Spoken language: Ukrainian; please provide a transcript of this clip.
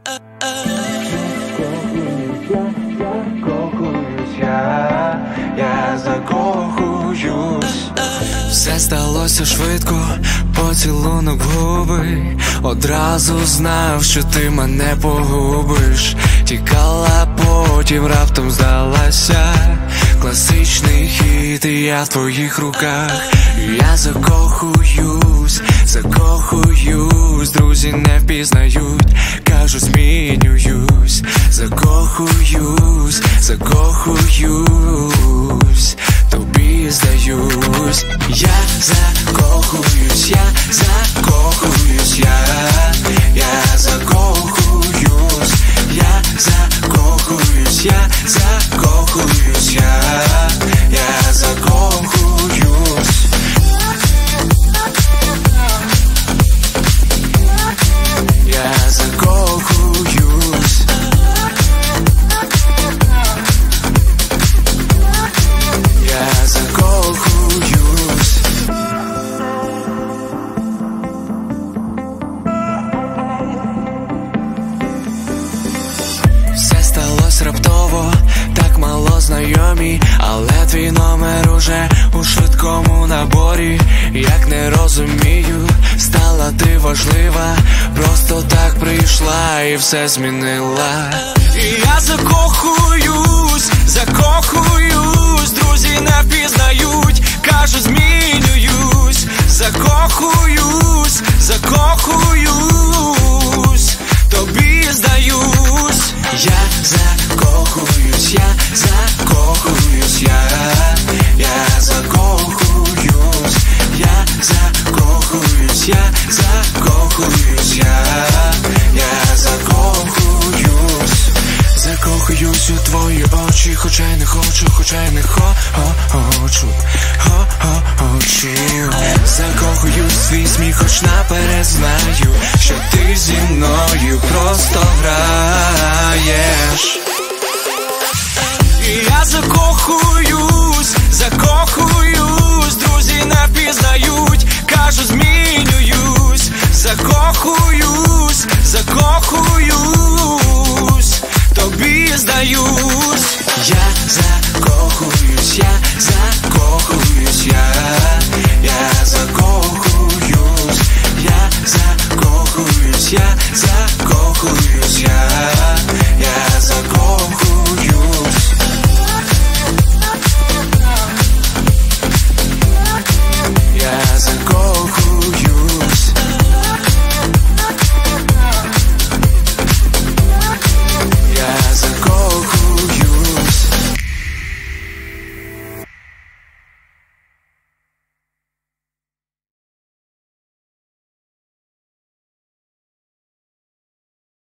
Я закохуюсь. Все сталося швидко, поцілунок в губи. Одразу знав, що ти мене погубиш. Тікала, потім раптом здалася. Класичний хіт, і я в твоїх руках. Я закохуюсь, закохуюсь. Друзі не впізнають, кажуть змінююсь. Закохуюсь, закохуюсь. Тобі здаюсь. Я закохуюсь, я закохуюсь, я закохуюсь, я закохуюсь, я закохуюсь, я закохуюсь. Я закохуюсь. Я закохуюсь. Все сталося раптово, так мало знайомі, але твій номер уже у швидкому наборі. Як не розумію, стала ти важлива, просто так прийшла і все змінила. І я закохуюсь, закохуюсь. Друзі не впізнають, кажуть змінююсь. Закохуюсь, закохуюсь. Тобі здаюсь. Я закохуюсь, я закохуюсь, я закохуюсь, я закохуюсь, я закохуюсь, я закохуюсь. Закохуюсь у твої очі, хоча й не хочу, хоча й не хочу. Закохуюсь в свій сміх, хоч наперед знаю, що ти зі мною просто граєш. І я закохуюсь, закохуюсь. Друзі не впізнають, кажуть змінююсь. Закохуюсь, закохуюсь. Тобі здаюсь. Я закохуюсь, я закохуюсь, я закохусь, я закохуюсь, я закохуюсь,